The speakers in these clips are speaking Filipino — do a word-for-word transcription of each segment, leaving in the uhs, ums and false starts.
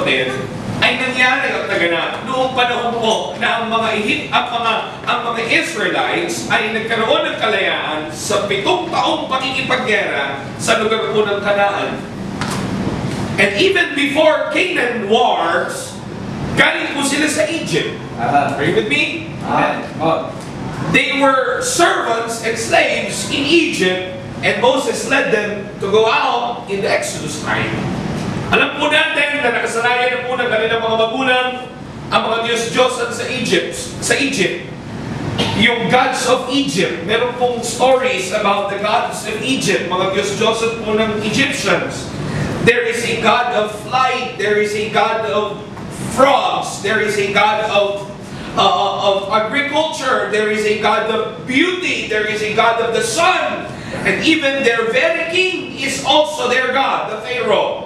kapatid, ay nangyari at naganap noong panahon po na ang mga ihip, ang mga, ang mga Israelites ay nagkaroon ng kalayaan sa pitong taong pakikipaggera sa lugar po ng Canaan. And even before Canaan wars, galing po sila sa Egypt. Ah. Are you with me? Ah. Oh. They were servants and slaves in Egypt, and Moses led them to go out in the Exodus time. Alam po natin na nakasanayan na po ng kanilang mga magulang ang mga Diyos-Diyosan sa Egypt. Sa Egypt. Yung gods of Egypt. Meron pong stories about the gods of Egypt. Mga Diyos-Diyosan po ng Egyptians. There is a God of flight. There is a God of frogs. There is a God of uh, of agriculture. There is a God of beauty. There is a God of the sun. And even their very king is also their God, the Pharaoh.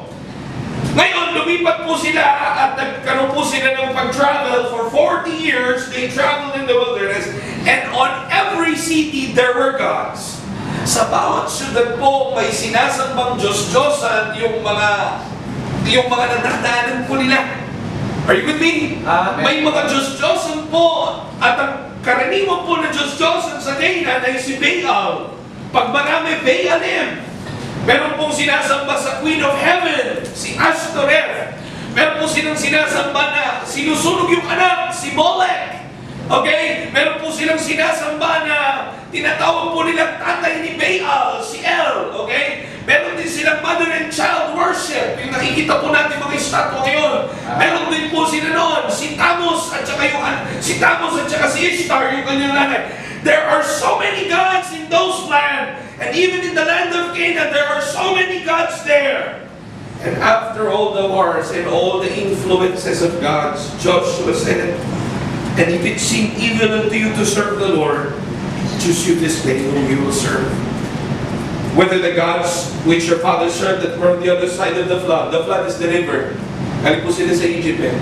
Ngayon, lumipat po sila at nagkaroon po sila ng pag-travel for forty years. They traveled in the wilderness. And on every city, there were gods. Sa bawat syudad po, may sinasambang Diyos-Diyosan yung mga yung mga nadaanan po nila. Are you with me? Amen. May mga Diyos-Diyosan po. At ang karaniwan po na Diyos-Diyosan sa Canaan ay si Baal. Pag marami, Baalim. Meron pong sinasamba sa Queen of Heaven, si Ashtoreth. Meron po silang sinasamba na sinusunog yung anak, si Molech. Okay? Meron po silang sinasamba na tinatawag po nilang tatay ni Baal, si El. Okay? Meron din silang mother and child worship. Yung nakikita po natin mga estatwa ngayon. Meron din po sila noon, si Tammuz at saka yung si Tammuz at saka si Ishtar, yung kanyang nanay. There are so many gods in those lands. And even in the land of Canaan, there are so many gods there. And after all the wars and all the influences of gods, Joshua said, and if it seemed evil unto you to serve the Lord, choose you this day whom you will serve. Whether the gods which your fathers served that were on the other side of the flood, the flood is the river, galing po sila sa Egypt eh.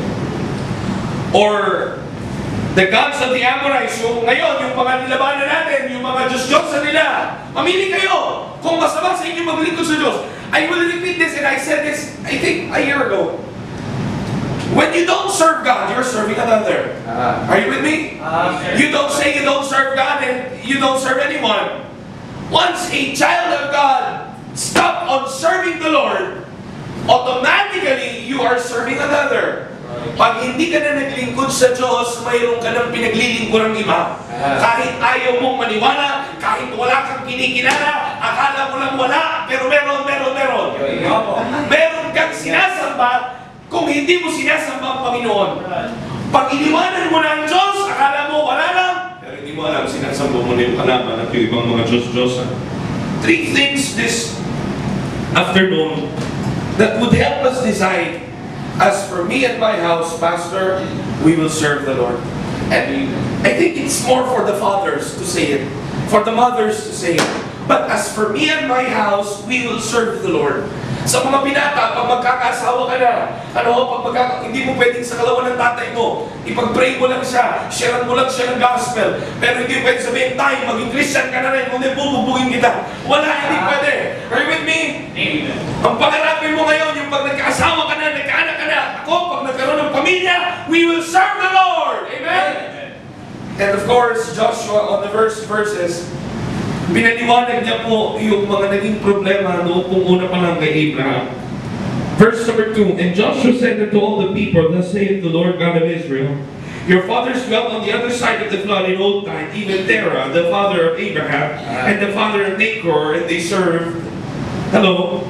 Or the gods of the Amorites, yung ngayon, yung mga nilabanan natin, yung mga Diyos-Diyosan nila. Mamili kayo kung masama sa inyo maglingkod sa Diyos. I will repeat this, and I said this, I think, a year ago. When you don't serve God, you're serving another. Uh, Are you with me? Uh, you don't say you don't serve God and you don't serve anyone. Once a child of God stop on serving the Lord, automatically you are serving another. Pag hindi ka na naglingkod sa Diyos, mayroon ka ng pinaglilingkod ng iba. Kahit ayaw mong maniwala, kahit wala kang kinikilala, akala mo lang wala, pero meron, meron, meron. Meron kang sinasamba kung hindi mo sinasamba ang Panginoon. Pag iniwanan mo na ang Diyos, akala mo wala lang, pero hindi mo alam, sinasamba mo na yung kalaban at yung ibang mga Diyos-Diyosan. Three things this afternoon that would help us decide. As for me and my house, Pastor, we will serve the Lord. And I think it's more for the fathers to say it, for the mothers to say it. But as for me and my house, we will serve the Lord. Sa mga binata, pag magkakasawa ka na, ano, pag magkaka hindi mo pwedeng sa kalawan ng tatay mo, ipag-pray mo lang siya, sharean mo lang siya ng gospel, pero hindi pwede sabihin, tay, maging Christian ka na rin, kung hindi bubugbugin kita. Wala, hindi pwede. Are you with me? Amen. Ang pangarapin mo ngayon, yung pag nagkaasawa ka na, nagkaanak ka na, ako, pag nagkaroon ng pamilya, we will serve the Lord. Amen? Amen. And of course, Joshua, on the verse verses, pinaliwanag niya po yung mga naging problema noong kung una pa lang kay Abraham. Verse number two, and Joshua said unto all the people, thus saith the Lord God of Israel, your fathers dwelt on the other side of the flood in old time, even Terah, the father of Abraham, and the father of Nachor, and they served, hello?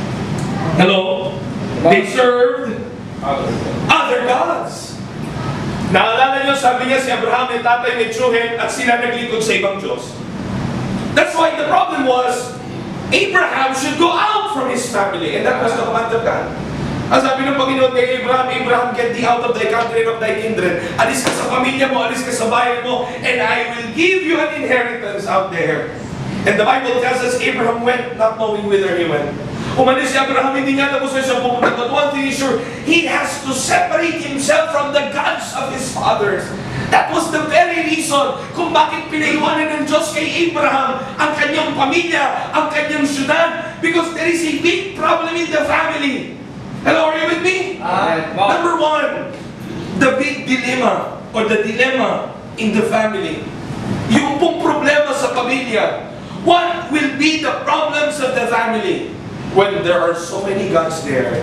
Hello? They served other gods. Naalala niyo, sabi niya si Abraham ay tatay ni Tsuhen at sila naglingkod sa ibang Diyos. That's why the problem was, Abraham should go out from his family. And that was the command of God. Ang sabi ng Panginoon kay Abraham, Abraham, get thee out of thy country and of thy kindred. Alis ka sa pamilya mo, alis ka sa bayan mo, and I will give you an inheritance out there. And the Bible tells us, Abraham went not knowing whither he went. Umalis si Abraham, hindi niya alam kung saan siya pupunta. But one thing is sure, he has to separate himself from the gods of his fathers. That was the very reason kung bakit pinaiwanan ng Diyos kay Abraham ang kanyang pamilya, ang kanyang syudad. Because there is a big problem in the family. Hello, are you with me? Amen. Amen. Wow. Number one, the big dilemma or the dilemma in the family. Yung pong problema sa pamilya. What will be the problems of the family when there are so many gods there?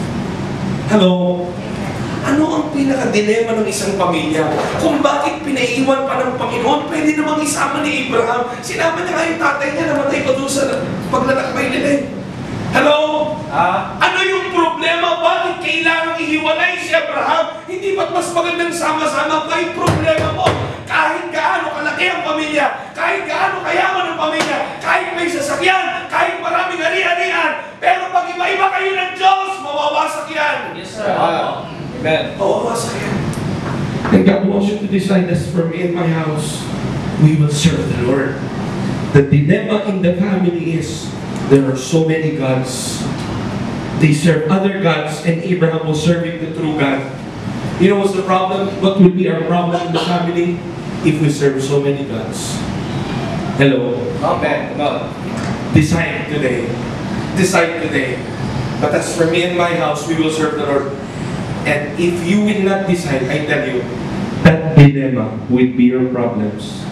Hello? Ano ang pinaka-dilema ng isang pamilya? Kung bakit pinaiiwan pa ng Panginoon, pwede namang isama ni Abraham. Sinama niya nga yung tatay niya, namatay pa doon sa paglalakbay nila eh. Hello? Ah? Ano yung problema? Bakit kailangang ihiwalay si Abraham? Hindi ba't mas magandang sama-sama pa yung problema mo? Kahit gaano kalaki ang pamilya, kahit gaano kayaman ang pamilya, kahit may sasakyan, kahit maraming ari-arian, pero pag iba-iba kayo ng Diyos, mawawasak yan. Yes, sir. Ah. Amen. Mawawasak yan. And God wants you to decide as for me and my house, we will serve the Lord. The dilemma in the family is, there are so many gods. They serve other gods, and Abraham was serving the true God. You know what's the problem? What will be our problem in the family if we serve so many gods? Hello? Amen. Amen. Decide today. Decide today. But as for me and my house, we will serve the Lord. And if you will not decide, I tell you, that dilemma will be your problems.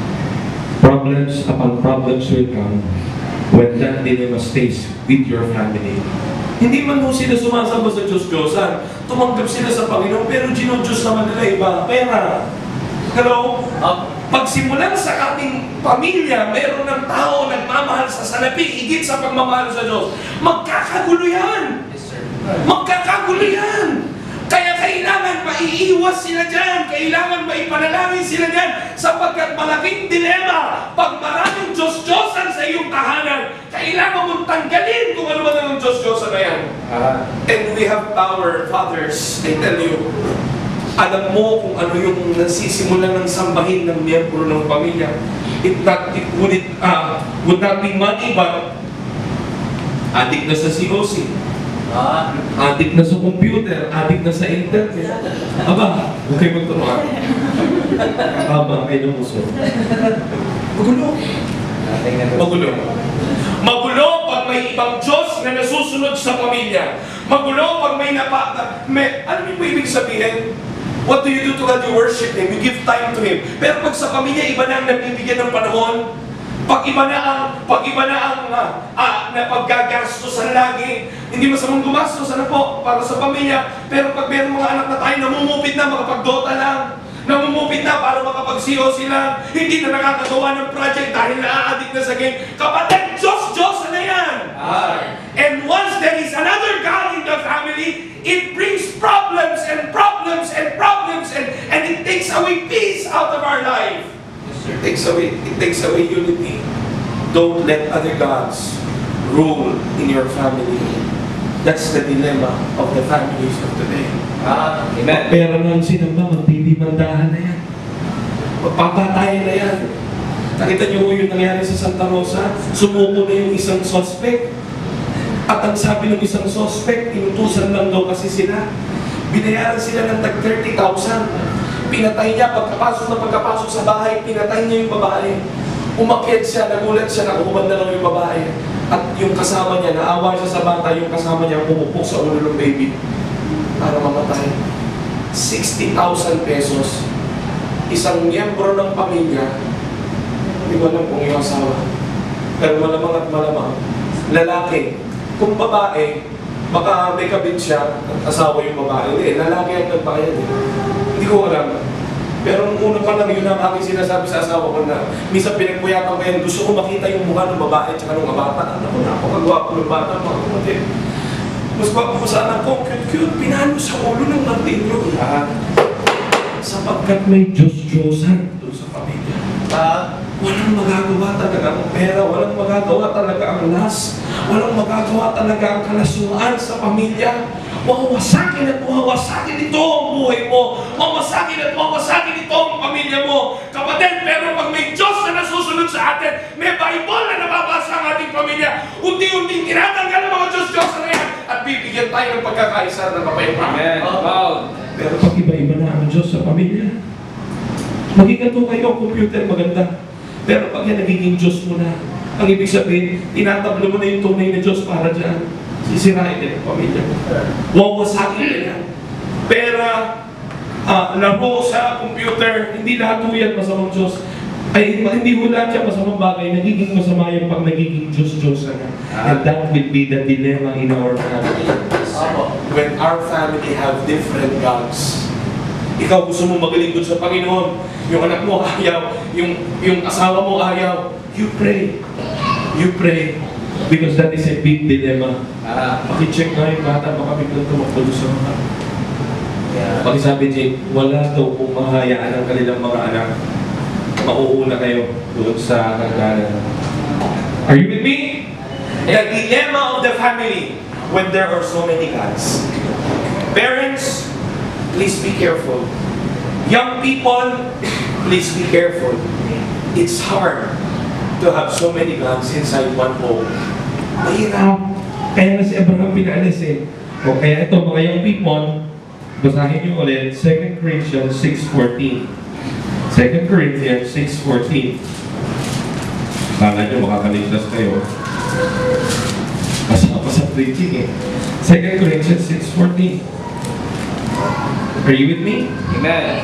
Problems upon problems will come when that dilemma stays with your family. Hindi man ho sila sumasamba sa Diyos-Diyosan. Tumanggap sila sa Panginoon, pero Diyos naman nila iba. Pera. Hello? Pagsimulan sa ating pamilya, meron ng tao nagmamahal sa salapi, higit sa pagmamahal sa Diyos. Magkakagulo yan. Yes, sir. Magkakagulo yan. Kaya kailangan maiiwas sila dyan. Kailangan maipanalangin sila dyan. Sapagkat malaking dilema. Pag maraming Diyos-Diyosan sa iyong tahanan, kailangan mong tanggalin kung ano man ang Diyos-Diyosan na yan. Ah. And we have power, fathers, I tell you. Alam mo kung ano yung nasisimulan ng sambahin ng miyembro ng pamilya. It not, it would, it, uh, would not be money, but adik na sa C O C. Ah. Adik na sa computer, adik na sa internet. Aba, huwag kayo magturuan. Aba, kayo ng uso. Magulo. Magulo. Magulo pag may ibang Diyos na nasusunod sa pamilya. Magulo pag may napa... May, ano yung ibig sabihin? What do you do to God? You worship Him. You give time to Him. Pero pag sa pamilya, iba na ang nabibigyan ng panahon. Pag iba na ang, pag iba na ang uh, uh, na paggagastosan lagi, hindi masamang gumastos, ano po, para sa pamilya. Pero pag meron mga anak na tayo, namumupit na, makapagdota lang. Namumupit na para makapag-C O C lang. Hindi na nakakagawa ng project dahil na-addict na sa game. Kapatid, Diyos-Diyos na yan! Ah. And once there is another God in the family, it brings problems and problems and problems and, and it takes away peace out of our life. It takes away, it takes away unity. Don't let other gods rule in your family. That's the dilemma of the families of today. Ah. Amen. Pera ng sinamba, magdidimandahan na yan. Magpapatayan na yan. Nakita niyo mo yung nangyari sa Santa Rosa? Sumuko na yung isang suspect. At ang sabi ng isang suspect, inutusan lang daw kasi sila. Binayaran sila ng tag thirty thousand. Pinatay niya, pagkapasok na pagkapasok sa bahay, pinatay niya yung babae. Umakyat siya, nagulat siya, nakuha na lang yung babae. At yung kasama niya, naawa siya sa bata, yung kasama niya pumupok sa ulo ng baby para mamatay. sixty thousand pesos. Isang miyembro ng pamilya, hindi ko alam kung yung asawa. Pero malamang at malamang, lalaki. Kung babae, baka may kabit siya at asawa yung babae. Eh, lalaki ang nagbayad eh. Hindi ko alam. Pero nung una pa lang, yun ang aking sinasabi sa asawa ko na minsan pinagpuyatan ko yan, gusto ko makita yung mukha ng babae at saka ng bata. Ano ko na, napakagwapo ng bata, mga kumatid. Mas gwapo sana ko, cute-cute, pinano sa ulo ng martilyo. Ah, sapagkat may Diyos-Diyosan doon sa pamilya. Ah. Walang magagawa talaga ang pera, walang magagawa talaga ang las, walang magagawa talaga ang kalasuan sa pamilya. Mawawasakin at mawawasakin ito ang buhay mo. Mawawasakin at mawawasakin ito ang pamilya mo. Kapatid, pero pag may Diyos na nasusunod sa atin, may Bible na nababasa ang ating pamilya, unti-unting tinatanggal ang mga Diyos-Diyos na yan at bibigyan tayo ng pagkakaisa ng kapayapaan. Amen. Wow. Pero pag iba-iba na ang Diyos sa pamilya, maging ito kayo ang computer maganda. Pero pag yan nagiging Diyos mo na, ang ibig sabihin, tinatablo mo na yung tunay na Diyos para dyan. Sisirain din ang pamilya mo. Wawasakin din yan. Pera, ah, laro sa computer, hindi lahat po yan masamang Diyos. Ay, hindi ho lahat yan masamang bagay. Nagiging masama yung pag nagiging Diyos-Diyos na. And that will be the dilemma in our family. When our family have different gods. Ikaw gusto mo maglingkod sa Panginoon. Yung anak mo ayaw. Yung, yung asawa mo ayaw. You pray. You pray. Because that is a big dilemma. Ah. Pakicheck nga yung bata, baka biglang tumakbo sa mga. Yeah. Pakisabi, Jake, wala daw kung mahayaan ang kanilang mga anak. Mauuna kayo doon sa hagdanan. Are you with me? The dilemma of the family when there are so many gods. Parents, please be careful. Young people, please be careful. It's hard to have so many gods inside one home. Mahirap. Kaya na si Abraham pinaalis eh. O kaya ito, mga young people, basahin niyo ulit, Second Corinthians six fourteen. Second Corinthians six fourteen. Kala niyo makakaligtas kayo. Masama pa sa preaching eh. Second Corinthians six fourteen. Are you with me? Amen.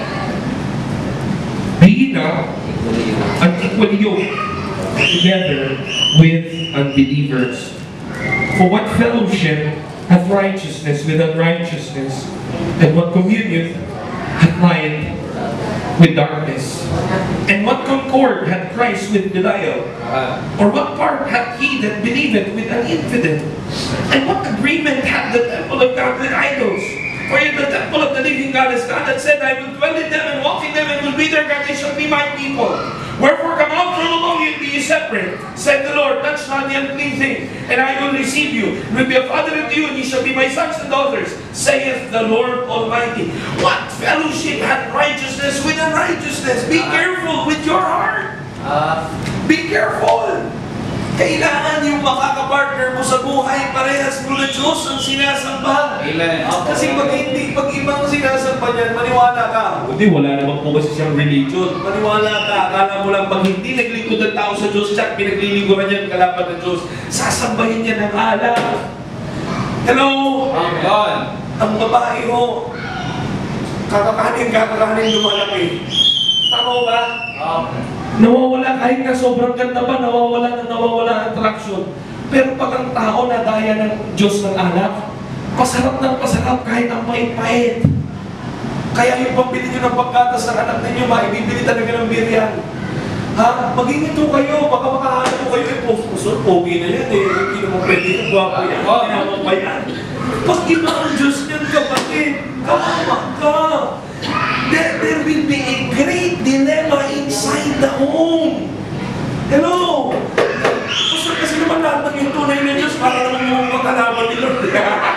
Be not unequally yoked together with unbelievers. For what fellowship hath righteousness with unrighteousness? And what communion hath light with darkness? And what concord hath Christ with Belial? Ah. Or what part hath he that believeth with an infidel? And what agreement hath the temple of God with idols? For in the temple of the living God is God that said, I will dwell in them and walk in them and will be their God, they shall be my people. Wherefore come out from among you and be ye separate, said the Lord, touch not the unclean thing, and I will receive you, and will be a father unto you, and ye shall be my sons and daughters, saith the Lord Almighty. What fellowship hath righteousness with unrighteousness? Be careful with your heart. Ah. Be careful. Kailangan yung makakapartner mo sa buhay, parehas mo na Diyos ang sinasamba. Amen. Kasi pag hindi, pag ibang sinasamba niyan, maniwala ka. Hindi, wala naman po kasi siyang religion. Maniwala ka, akala mo lang pag hindi naglingkod ang tao sa Diyos, tsak pinaglilingkuran niya ang kalaban ng Diyos, sasambahin niya ng alak. Hello? Amen. Ang babae ho, kakakanin, kakakanin lumalaki. Tama ba? Amen. Nawawala kahit na sobrang ganda pa, nawawala na nawawala ang attraction. Pero pag ang tao na daya ng Diyos ng anak, pasarap ng pasarap kahit ang pait-pait. Kaya yung pambili nyo ng pagkatas ng anak ninyo, maibibili talaga ng biryan. Ha? Maging ito kayo, baka makahanap po kayo, eh, po, so, pogi na yan eh, hindi naman pwede yung guwapo yan, hindi naman pa yan. Pag iba ang Diyos niyan, kapatid, kawawa ka. There, there will be a great dilemma inside the home. Hello? Kasi, kasi naman lahat ng yung tunay na Diyos para naman yung makalaman ni Lord.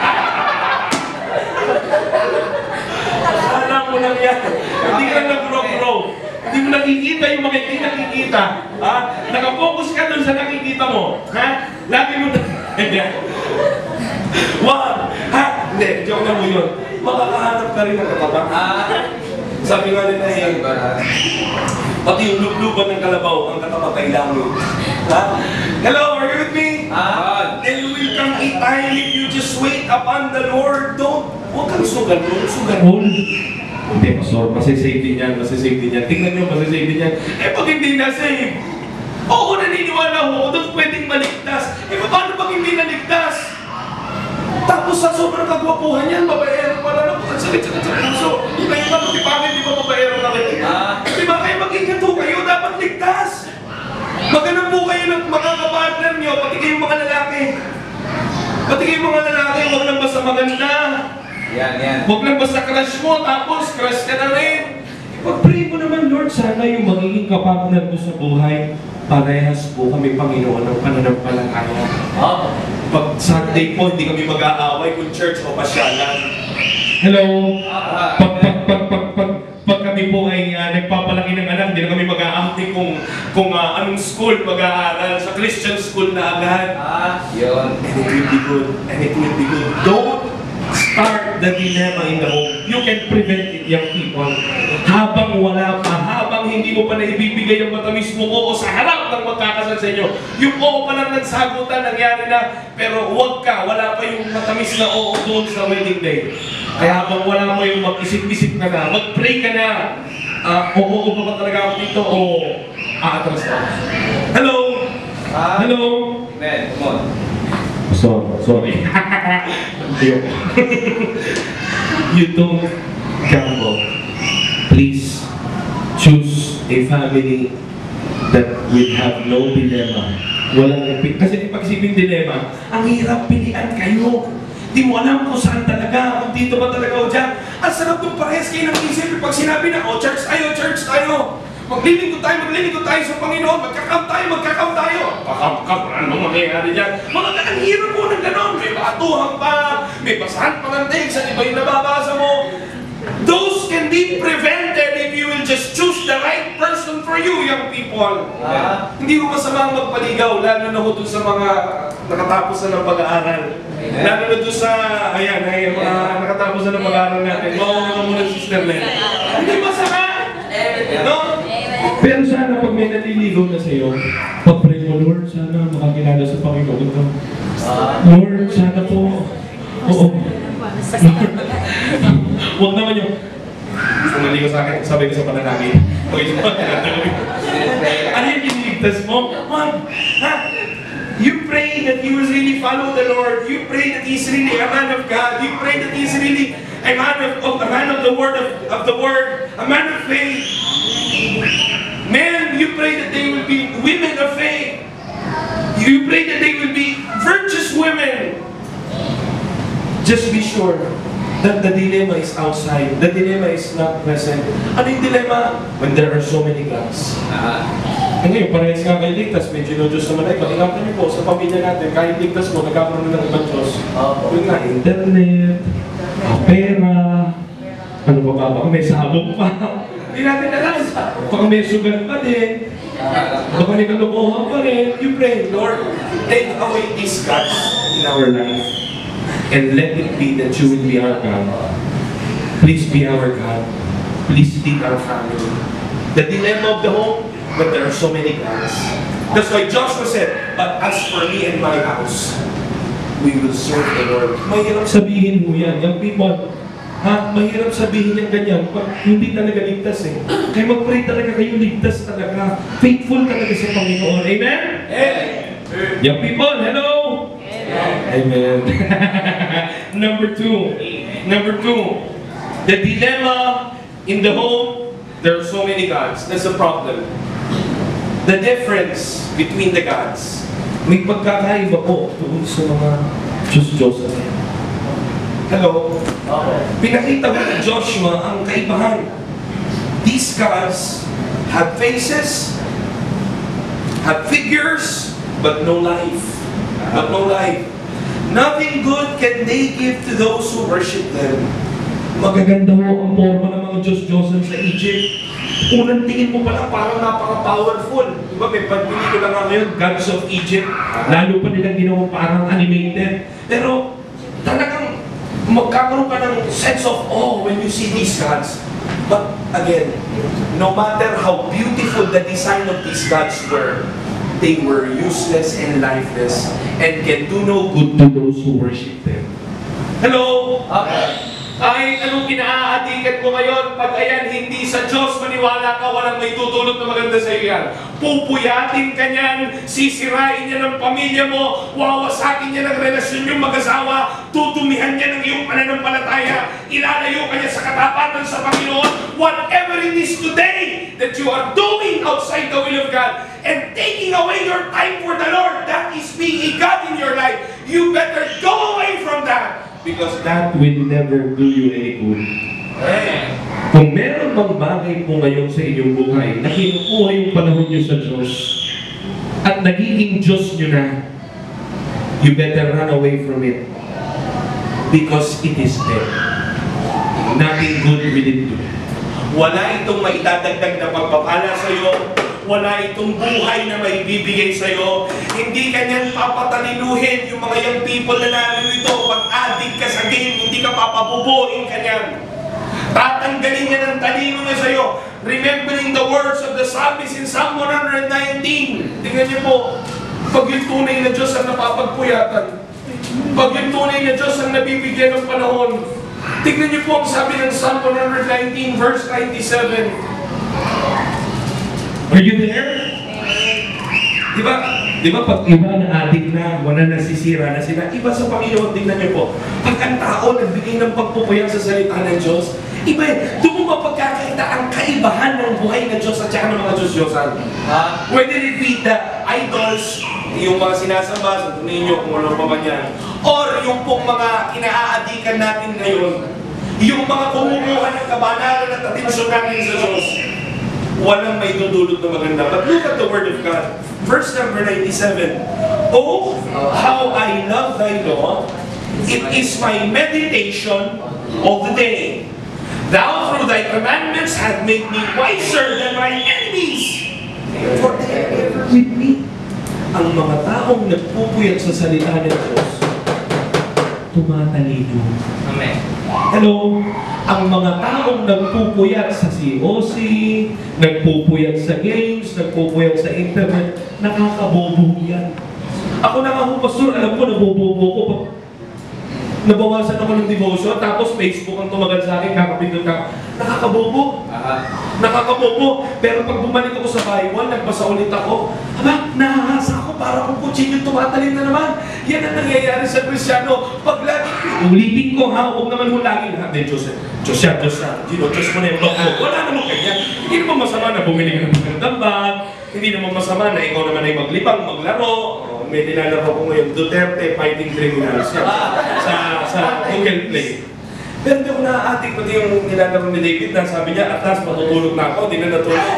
Alam mo lang yan. Hindi ka nag-grow-grow. Hindi mo nakikita yung mga hindi nakikita. Ha? Nakapokus ka dun sa nakikita mo. Ha? Lagi mo na... Wag! Ha? Hindi, joke na mo yun. Makakahanap ka rin ng katapat. Sabi nga nila eh, pati yung lubluban ng kalabaw, ang katapat ay langit. Ha? Hello, are you with me? Ah. There will come a time if you just wait upon the Lord. Don't, huwag kang sugarol, sugarol. Hindi, pastor, masisave din yan, masisave din yan. Tingnan nyo, masisave din yan. Eh, pag hindi na-save, oo, naniniwala ho, doon pwedeng maligtas. Eh, paano pag hindi naligtas? Tapos sa sobrang kagwapuhan yan, babaero pala na po. Ang sakit-sakit sa puso. Kayo ba, pati pangit, di ba babaero na kayo? Ah. Di ba kayo mag-ingat ho kayo, dapat ligtas. Maghanap po kayo ng makakapartner nyo, pati kayong mga lalaki. Pati kayong mga lalaki, huwag lang basta maganda. Yan, yan. Huwag lang basta crush mo, tapos crush ka na rin. Ipag-pray mo naman, Lord, sana yung magiging kapartner ko sa buhay, parehas po kami, Panginoon, ng pananampalataya. Oh. Pag Sunday po, hindi kami mag-aaway kung church o pasyalan. Hello? Ah. Pag, pag, pag, pag, pag, pag kami po ay uh, nagpapalaki ng anak, hindi na kami mag-aaway kung, kung uh, anong school mag-aaral. Sa Christian school na agad. Ah, yun. And it will be good. And it will be good. Don't start the dilemma in the home. You can prevent it, young people. Habang wala pa, habang hindi mo pa naibibigay ang matamis mo oo sa harap ng magkakasal sa inyo. Yung oo pa lang nagsagutan, nangyari na, pero huwag ka, wala pa yung matamis na oo doon sa wedding day. Kaya habang wala mo yung mag-isip-isip ka na, mag-pray ka na, uh, oo, oo pa ba talaga ako dito, o aatras ka. Hello? Ah. Hello? Amen. Come on. So, sorry. You don't gamble. Please choose a family that will have no dilemma. Walang kasi pag isipin dilemma, ang hirap pilian kayo. Di mo alam kung saan talaga, kung dito ba talaga o dyan. Ang sarap kung parehas kayo ng isip pag sinabi na, oh, church tayo, church tayo. Maglilingkod tayo, maglilingkod tayo sa Panginoon. Magkakam tayo, magkakam tayo. Pakam-kam, ano mangyayari dyan? Mga ang hirap po ng ganon. May batuhan pa, may basahan pa ng text, at iba yung nababasa mo. Those can be prevented if you will just choose the right person for you, young people. Ah. Hindi mo masamang magpaligaw, lalo na ho dun sa mga nakatapos na ng pag-aaral. Lalo na dun sa, ayan, ay, mga nakatapos na ng pag-aaral natin. Mawawala ka muna, Sister Len. Hindi masama! No? Pero sana pag may naliligaw na sa'yo, pag-pray mo, Lord, sana makakilala sa Panginoon ko. Lord, sana po, oo. Huwag naman yung, gusto maligaw sa akin, sabi ko sa pananangin. Okay, so, ano yung iniligtas mo? Man, ha? You pray that he will really follow the Lord. You pray that he's really a man of God. You pray that he's really a man of, of a man of the word of, of the word, a man of faith. Men, you pray that they will be women of faith. You pray that they will be virtuous women. Just be sure that the dilemma is outside. The dilemma is not present. Ano yung dilemma? When there are so many gods. Ah. Eh ngayon, parehas nga kayo ligtas, may Diyos naman ay ingatan niyo po sa pamilya natin, kahit ligtas mo, nagkakaroon ng ibang Diyos. Opo. Yun nga, internet, ah, pera, ano ba ba, baka may sabog pa. Hindi natin alam. Baka may sugar pa din. Baka may kalukuhan pa rin. You pray, Lord, take away these gods in our life. And let it be that you will be our God. Please be our God. Please lead our family. The dilemma of the home, but there are so many gods. That's why Joshua said, but as for me and my house, we will serve the Lord. Mahirap sabihin mo yan, young people. Ha? Mahirap sabihin yan ganyan pag hindi talaga ligtas eh. Kaya mag-pray talaga kayo, ligtas talaga. Faithful talaga sa Panginoon. Amen? Amen. Young people, hello? Amen. Number two. Number two. The dilemma in the home, there are so many gods. That's the problem. The difference between the gods. May pagkakaiba po doon sa mga Diyos-Diyos. Hello? Pinakita mo ni Joshua ang kaibahan. These gods have faces, have figures, but no life. But no life. Nothing good can they give to those who worship them. Magaganda ho ang forma ng mga Diyos-Diyosan sa Egypt. Unang tingin mo pala parang napaka-powerful. Diba may pagpili lang nga ngayon, Gods of Egypt. Lalo pa nilang ginawa parang animated. Pero talagang magkakaroon ka ng sense of awe when you see these gods. But again, no matter how beautiful the design of these gods were, they were useless and lifeless and can do no good to those who worship them. Hello? Okay. Kahit anong kinaaadikan ko ngayon, pag ayan, hindi sa Diyos maniwala ka, walang may tutulot na maganda sa iyo yan. Pupuyatin ka niyan, sisirain niya ng pamilya mo, wawasakin niya ng relasyon yung mag-asawa, tutumihan niya ng iyong pananampalataya, ilalayo ka niya sa katapatan sa Panginoon. Whatever it is today that you are doing outside the will of God and taking away your time for the Lord, that is being a God in your life. You better go away from that. Because that will never do you any good. Kung meron bang bagay po ngayon sa inyong buhay na kinukuha yung panahon nyo sa Diyos at nagiging Diyos nyo na, you better run away from it. Because it is dead. Nothing good will it do. Wala itong maitadagdag na pagpapala sa iyo. Wala itong buhay na maibibigay sa'yo. Hindi ka niyan papatalinuhin yung mga young people na narito. Pag-addict ka sa game, hindi ka papabubuin ka niyan. Tatanggalin niya ng talino niya sa'yo. remembering the words of the psalmist in Psalm one nineteen. Tingnan niyo po, pag yung tunay na Diyos ang napapagpuyatan, pag yung tunay na Diyos ang nabibigyan ng panahon, tingnan niyo po ang sabi ng Psalm one nineteen verse ninety-seven. Are you there? Di ba? Di ba pag iba na adik na, wala nasisira na sila, iba sa Panginoon, tingnan niyo po, pag ang tao nagbigay ng pagpupuyang sa salita ng Diyos, iba eh, doon mo mapagkakaita ang kaibahan ng buhay ng Diyos at saka ng mga Diyos-Diyosan. Uh, whether it be the idols, yung mga sinasamba, sa ninyo kung ano pa man yan, or yung pong mga kinaaadikan natin ngayon, yung mga kumukuha ng kabanalan at atensyon natin sa Diyos, walang may dudulot na maganda. But look at the Word of God. Verse number ninety-seven. Oh, how I love thy law. It is my meditation of the day. Thou through thy commandments have made me wiser than my enemies. For they are ever with me. Ang mga taong nagpupuyat sa salita ng Diyos, tumatalino. Amen. Hello? Ang mga taong nagpupuyat sa C O C, nagpupuyat sa games, nagpupuyat sa internet, nakakabobo yan. Ako na nga ho, pastor, alam ko, nabobobo ko. Nabawasan ako ng devotion, tapos Facebook ang tumagal sa akin, kakapindot ka. Nakakabobo. Aha. Nakakabobo. Pero pag bumalik ako sa Bible, nagbasa ulit ako, aba, nahahasa ako para kung kutsin yung tumatalin na naman. Yan ang nangyayari sa Kristyano. Pag lagi, ulitin ko ha, huwag naman ho lagi na, hindi, Diyos, Diyos yan, Diyos yan, Diyos, Diyos mo na yung blog mo. Wala naman kanya. Hindi naman masama na bumili ka ng magandang bag, hindi naman masama na ikaw naman ay maglibang, maglaro. May nilalaro ko ngayon, Duterte Fighting Criminals yan, sa, sa Google Play. Pero hindi ako naaatik, pati yung nilalaro ni David na sabi niya, at last matutulog na ako, di na natulog.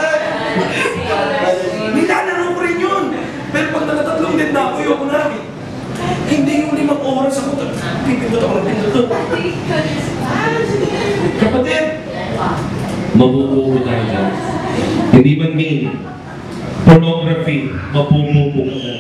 Nilalaro ko rin yun. Pero pag nakatatlong din na ako, yun ako na. Hindi yung limang oras ako, pipindot ako ng pindot. Kapatid, mabubuo tayo dyan. Hindi man mean, pornography, mapumupo ka na.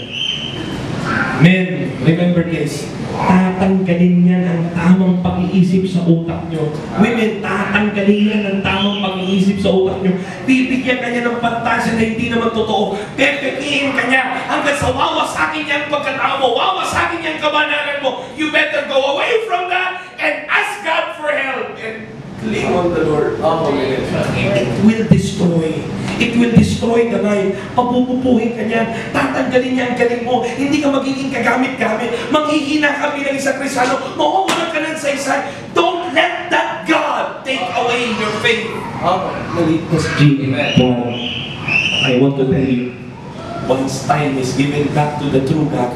Men, remember this, tatanggalin yan ang tamang pag-iisip sa utak nyo. Women, tatanggalin yan ang tamang pag-iisip sa utak nyo. Bibigyan ka niya ng pantasya na hindi naman totoo. Pepekihin ka niya hanggang sa wawasakin niya ang pagkatao mo, wawasakin niya ang kabanalan mo. You better go away from that and ask God for help. And lean on the Lord. It will destroy. It will destroy the mind. Papupupuhin ka niyan. Tatanggalin niya ang galing mo. Hindi ka magiging kagamit-gamit. Manghihina ka bilang isang Kristiyano. Mawawalan ka ng saysay. Don't let that God take away your faith. Malitas G. God, I want to tell you, once time is given back to the true God,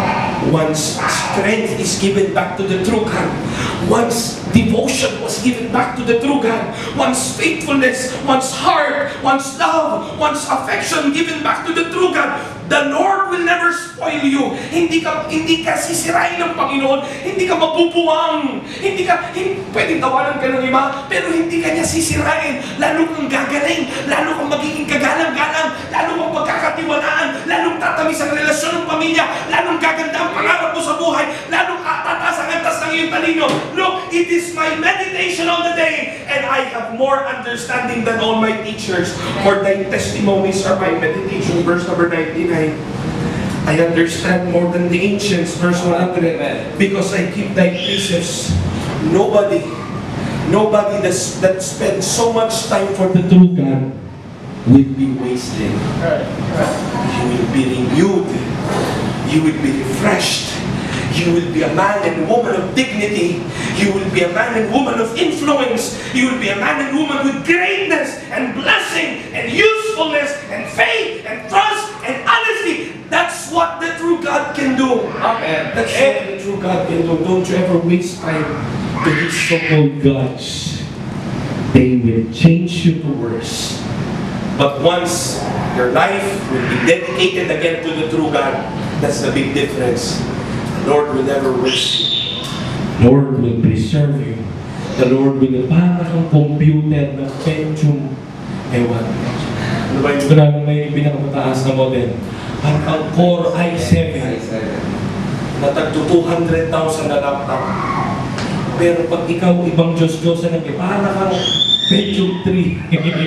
once strength is given back to the true God, once devotion was given back to the true God, once faithfulness, once heart, once love, once affection given back to the true God, the Lord will never spoil you. Hindi ka hindi ka sisirain ng Panginoon, hindi ka mabubuwang, hindi ka hindi, pwedeng tawanan ka ng iba, pero hindi ka niya sisirain. Lalo kang gagaling, lalo kang magiging kagalang-galang, lalo kang pagkakatiwalaan, lalong tatamis ang relasyon ng pamilya, lalong gaganda ang pangarap mo sa buhay, lalong tataas ang antas ng iyong talino. Look, it is my meditation on the day, and I have more understanding than all my teachers, for thy testimonies are my meditation. Verse number ninety-nine. I understand more than the ancients, verse one hundred, because I keep thy precepts. Nobody, nobody that's, that spends so much time for the true God will be wasted. You will be renewed. You will be refreshed. You will be a man and woman of dignity. You will be a man and woman of influence. You will be a man and woman with greatness and blessing and usefulness and faith and trust and honesty. That's what the true God can do. Amen. That's what the true God can do. Don't you ever waste time to these so-called gods. They will change you to worse. But once your life will be dedicated again to the true God, that's the big difference. The Lord will never waste you. Lord will preserve you. The Lord will, para kang computer na Pentium, ewan. Ano ba yung ganang may pinakamataas na model? Parang ang Core i seven na tagto two hundred thousand na laptop. Pero pag ikaw ibang Diyos-Diyosan na, para kang Pentium three.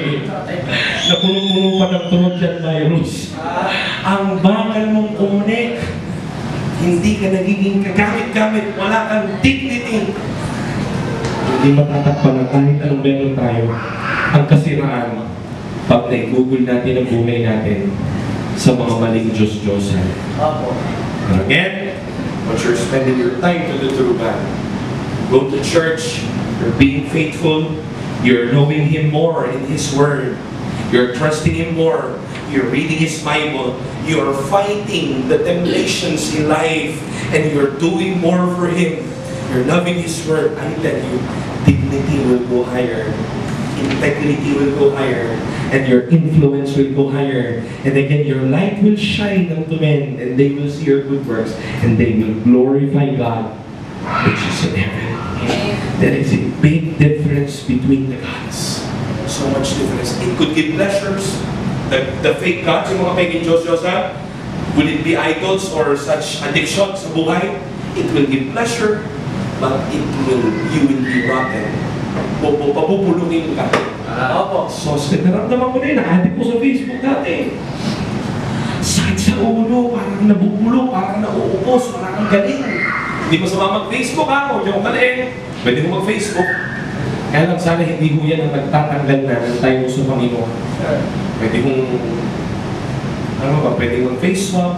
Na puno-puno pa ng Trojan virus. Ang bakal mong kumonek, hindi ka nagiging kagamit-gamit, wala kang dignity. Hindi matatakpan na kahit anong meron tayo. Ang kasiraan, pag na-google natin ang buhay natin sa mga maling Diyos-Diyosan. Opo. And again, once you're spending your time to the true God, go to church, you're being faithful, you're knowing Him more in His Word, you're trusting Him more, you're reading His Bible, you're fighting the temptations in life, and you're doing more for Him, you're loving His Word, I tell you, dignity will go higher, integrity will go higher, and your influence will go higher. And again, your light will shine unto men, and they will see your good works, and they will glorify God, which is in heaven. There is a big difference between the gods. So much difference. It could give pleasures. The, the fake gods, yung mga pagan Diyos-Diyosan, will it be idols or such addiction sa buhay? It will give pleasure, but it will, you will be rotten. Papupulungin ka. Opo. So, naramdaman ko na yun, na-addict ko sa Facebook dati. Sakit sa ulo, parang nabubulo, parang nauubos, parang galing. Hindi masama mag-Facebook ha, huwag yung maliin. Pwede mo mag-Facebook. Kaya lang sana hindi ko yan ang nagtatanggal na ng tayo sa Panginoon. Pwede kong, ano ba, pwede mag-Facebook,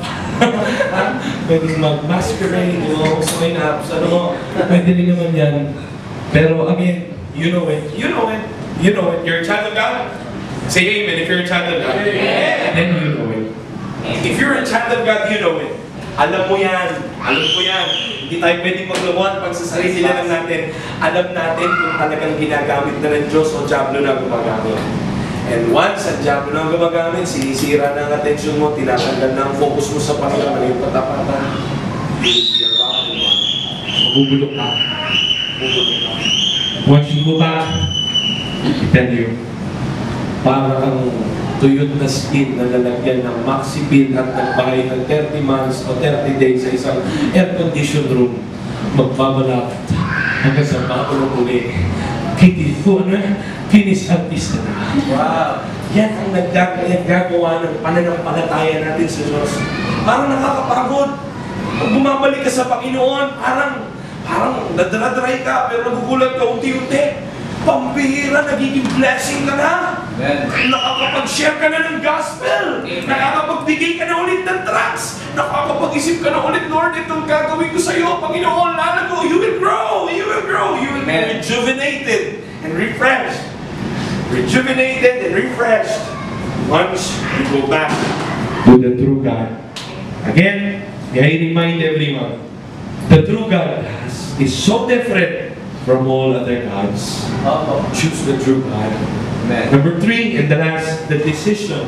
pwede mag-masquerade, you know, sa may apps, ano, pwede rin naman yan. Pero again, you know it, you know it, you know it. You're a child of God? Say amen if you're a child of God. Amen. Then you know it. If you're a child of God, you know it. Alam mo yan. Alam ko yan. Hindi tayo pwedeng maglawan pag sa sarili lang natin. Alam natin kung talagang ginagamit na ng Diyos o Diablo na gumagamit. And once ang Diablo na gumagamit, sinisira na ang atensyon mo, tinatanggal na ang focus mo sa Panginoon, ano yung katapatan, you'll be a rotten one. Magugulok ka. Magugulok ka. Once you go back, I tell you, para kang tuyot na skin na lalagyan ng maxipil at nagbahay ng thirty months o thirty days sa isang air-conditioned room, magbabalak hanggang sa bago ng uli. Kinis ko, ano? Kinis artista na. Wow. Yan ang naggagawa ng pananampalataya natin sa Diyos. Parang nakakapagod. Pag bumabalik ka sa Panginoon, parang parang nadra-dry ka, pero nagugulat ka unti-unti. Pambihira, nagiging blessing ka na. Amen. Nakakapag-share ka na ng gospel. Amen. Nakakapagbigay ka na ulit ng tracts. Nakakapag-isip ka na ulit, Lord, itong gagawin ko sa iyo, Panginoon, lalago. You will grow, you will grow. You will be Amen. rejuvenated and refreshed. Rejuvenated and refreshed. Once you go back to the true God. Again, I remind everyone, the true God has, is so different from all other gods. Opo. Choose the true God. Amen. Number three, and the last, the decision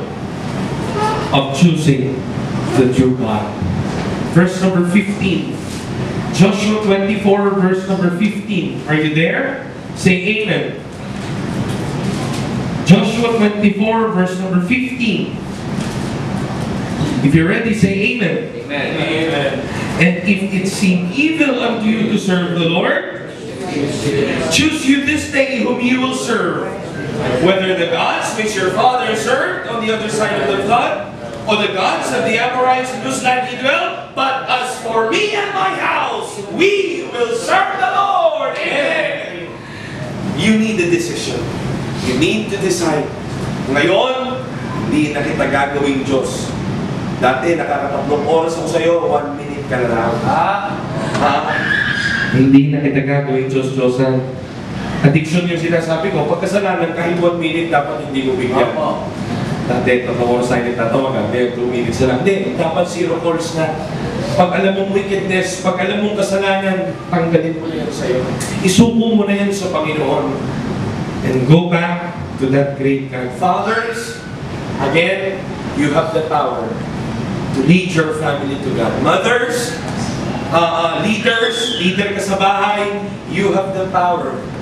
of choosing the true God. Verse number fifteen. Joshua twenty-four, verse number fifteen. Are you there? Say amen. Joshua twenty-four, verse number fifteen. If you're ready, say amen. Amen. Amen. And if it seem evil unto you to serve the Lord, choose you this day whom you will serve, whether the gods which your father served on the other side of the flood, or the gods of the Amorites in whose land he dwelt. But as for me and my house, we will serve the Lord. Amen. You need a decision. You need to decide. Ngayon, hindi na kita gagawing Diyos. Dati, nakakatatlong oras ako sa'yo, one minute ka na lang. Ah. Ha? Hindi na kita gagawin Diyos-Diyosan. Addiction yung sinasabi ko. Pagkasalanan, kahit one minute, dapat hindi mo bigyan. Opo. Dati, tatlong oras tayo nagtatawagan. Ngayon, two minutes na lang. Hindi, dapat zero calls na. Pag alam mong wickedness, pag alam mong kasalanan, tanggalin mo na yan sa'yo. Isuko mo na yan sa Panginoon. And go back to that great God. Fathers, again, you have the power to lead your family to God. Mothers, uh, uh, leaders, leader ka sa bahay, you have the power